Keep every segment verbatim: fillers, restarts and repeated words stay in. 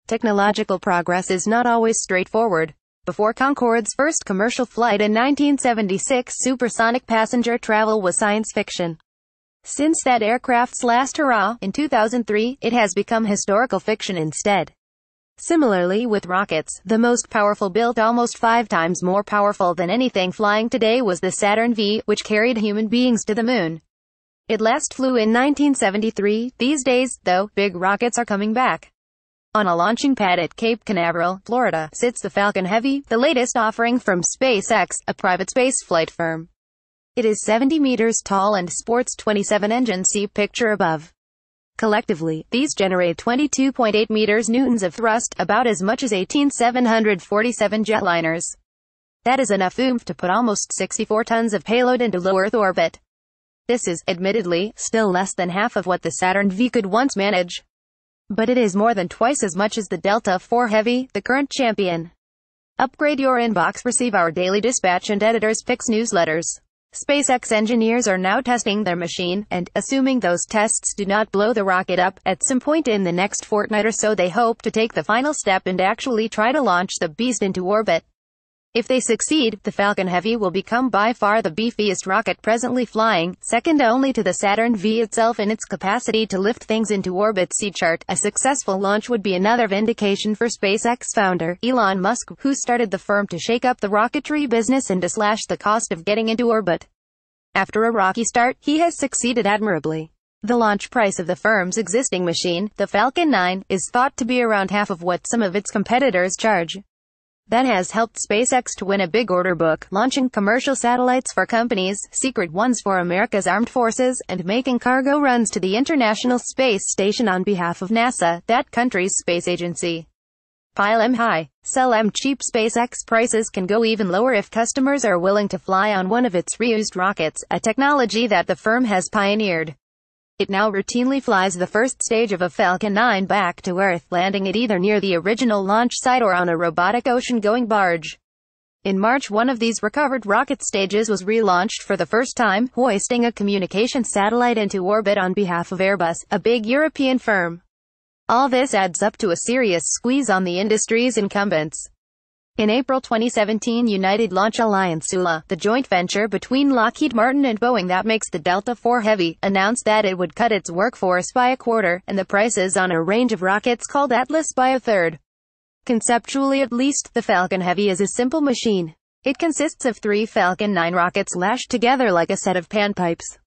Technological progress is not always straightforward. Before Concorde's first commercial flight in nineteen seventy-six, supersonic passenger travel was science fiction. Since that aircraft's last hurrah, in two thousand three, it has become historical fiction instead. Similarly with rockets, the most powerful, built almost five times more powerful than anything flying today, was the Saturn V, which carried human beings to the moon. It last flew in nineteen seventy-three. These days, though, big rockets are coming back. On a launching pad at Cape Canaveral, Florida, sits the Falcon Heavy, the latest offering from SpaceX, a private spaceflight firm. It is seventy meters tall and sports twenty-seven engines. See picture above. Collectively, these generate twenty-two point eight meters newtons of thrust, about as much as eighteen seven hundred forty-seven jetliners. That is enough oomph to put almost sixty-four tons of payload into low Earth orbit. This is, admittedly, still less than half of what the Saturn V could once manage. But it is more than twice as much as the Delta four Heavy, the current champion. Upgrade your inbox, receive our daily dispatch and editor's picks newsletters. SpaceX engineers are now testing their machine, and, assuming those tests do not blow the rocket up, at some point in the next fortnight or so they hope to take the final step and actually try to launch the beast into orbit. If they succeed, the Falcon Heavy will become by far the beefiest rocket presently flying, second only to the Saturn V itself in its capacity to lift things into orbit. See chart. A successful launch would be another vindication for SpaceX founder, Elon Musk, who started the firm to shake up the rocketry business and to slash the cost of getting into orbit. After a rocky start, he has succeeded admirably. The launch price of the firm's existing machine, the Falcon nine, is thought to be around half of what some of its competitors charge. That has helped SpaceX to win a big order book, launching commercial satellites for companies, secret ones for America's armed forces, and making cargo runs to the International Space Station on behalf of NASA, that country's space agency. Pile 'em high, sell 'em cheap. SpaceX prices can go even lower if customers are willing to fly on one of its reused rockets, a technology that the firm has pioneered. It now routinely flies the first stage of a Falcon nine back to Earth, landing it either near the original launch site or on a robotic ocean-going barge. In March, one of these recovered rocket stages was relaunched for the first time, hoisting a communications satellite into orbit on behalf of Airbus, a big European firm. All this adds up to a serious squeeze on the industry's incumbents. In April twenty seventeen, United Launch Alliance U L A, the joint venture between Lockheed Martin and Boeing that makes the Delta four Heavy, announced that it would cut its workforce by a quarter, and the prices on a range of rockets called Atlas by a third. Conceptually at least, the Falcon Heavy is a simple machine. It consists of three Falcon nine rockets lashed together like a set of panpipes.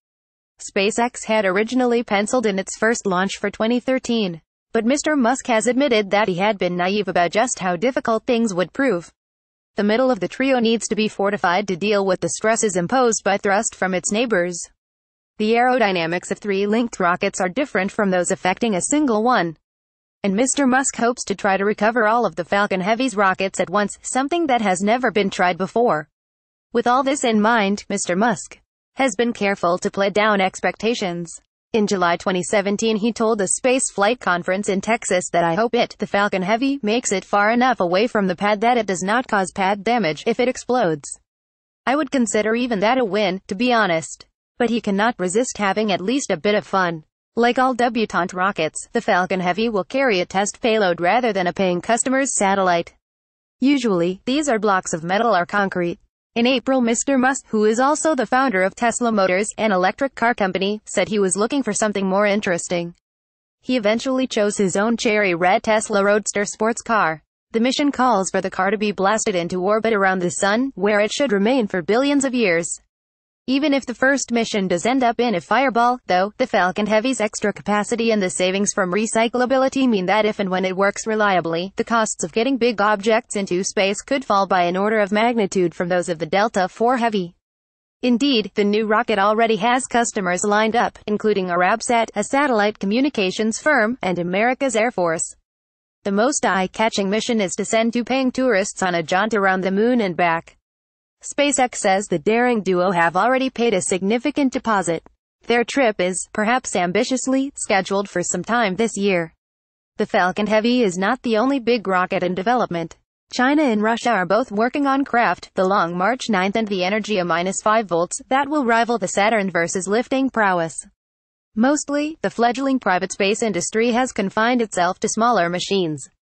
SpaceX had originally penciled in its first launch for twenty thirteen. But Mister Musk has admitted that he had been naive about just how difficult things would prove. The middle of the trio needs to be fortified to deal with the stresses imposed by thrust from its neighbors. The aerodynamics of three linked rockets are different from those affecting a single one. And Mister Musk hopes to try to recover all of the Falcon Heavy's rockets at once, something that has never been tried before. With all this in mind, Mister Musk has been careful to play down expectations. In July twenty seventeen, he told a space flight conference in Texas that I hope it, the Falcon Heavy, makes it far enough away from the pad that it does not cause pad damage if it explodes. I would consider even that a win, to be honest. But he cannot resist having at least a bit of fun. Like all debutante rockets, the Falcon Heavy will carry a test payload rather than a paying customer's satellite. Usually, these are blocks of metal or concrete. In April, Mister Musk, who is also the founder of Tesla Motors, an electric car company, said he was looking for something more interesting. He eventually chose his own cherry red Tesla Roadster sports car. The mission calls for the car to be blasted into orbit around the sun, where it should remain for billions of years. Even if the first mission does end up in a fireball, though, the Falcon Heavy's extra capacity and the savings from recyclability mean that if and when it works reliably, the costs of getting big objects into space could fall by an order of magnitude from those of the Delta four Heavy. Indeed, the new rocket already has customers lined up, including Arabsat, a satellite communications firm, and America's Air Force. The most eye-catching mission is to send two paying tourists on a jaunt around the moon and back. SpaceX says the daring duo have already paid a significant deposit. Their trip is, perhaps ambitiously, scheduled for some time this year. The Falcon Heavy is not the only big rocket in development. China and Russia are both working on craft, the Long March nine and the Energia minus five volts, that will rival the Saturn versus lifting prowess. Mostly, the fledgling private space industry has confined itself to smaller machines.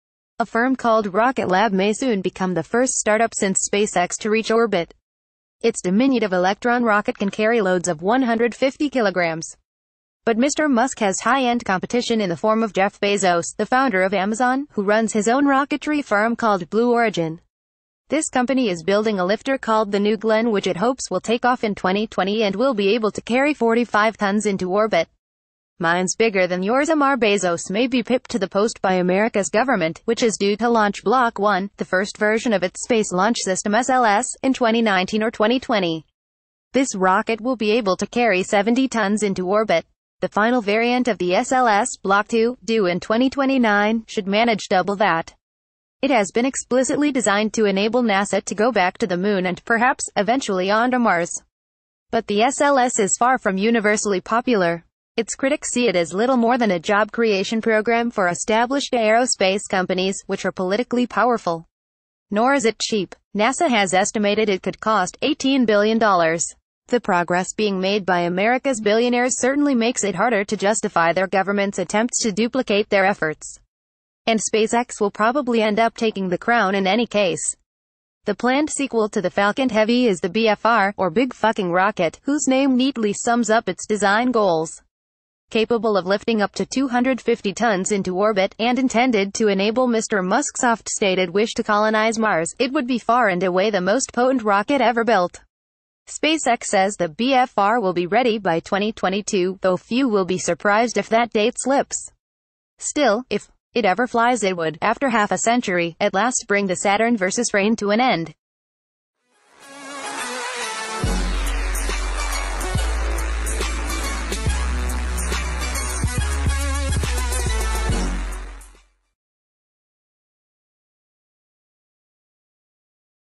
A firm called Rocket Lab may soon become the first startup since SpaceX to reach orbit. Its diminutive Electron rocket can carry loads of one hundred fifty kilograms. But Mister Musk has high-end competition in the form of Jeff Bezos, the founder of Amazon, who runs his own rocketry firm called Blue Origin. This company is building a lifter called the New Glenn, which it hopes will take off in twenty twenty and will be able to carry forty-five tons into orbit. Mine's bigger than yours. Amar Bezos may be pipped to the post by America's government, which is due to launch Block one, the first version of its Space Launch System S L S, in twenty nineteen or twenty twenty. This rocket will be able to carry seventy tons into orbit. The final variant of the S L S, Block two, due in twenty twenty-nine, should manage double that. It has been explicitly designed to enable NASA to go back to the moon and perhaps, eventually onto Mars. But the S L S is far from universally popular. Its critics see it as little more than a job creation program for established aerospace companies, which are politically powerful. Nor is it cheap. NASA has estimated it could cost eighteen billion dollars. The progress being made by America's billionaires certainly makes it harder to justify their government's attempts to duplicate their efforts. And SpaceX will probably end up taking the crown in any case. The planned sequel to the Falcon Heavy is the B F R, or Big Fucking Rocket, whose name neatly sums up its design goals. Capable of lifting up to two hundred fifty tons into orbit, and intended to enable Mister Musk's oft-stated wish to colonize Mars, it would be far and away the most potent rocket ever built. SpaceX says the B F R will be ready by twenty twenty-two, though few will be surprised if that date slips. Still, if it ever flies, it would, after half a century, at last bring the Saturn versus Rain to an end.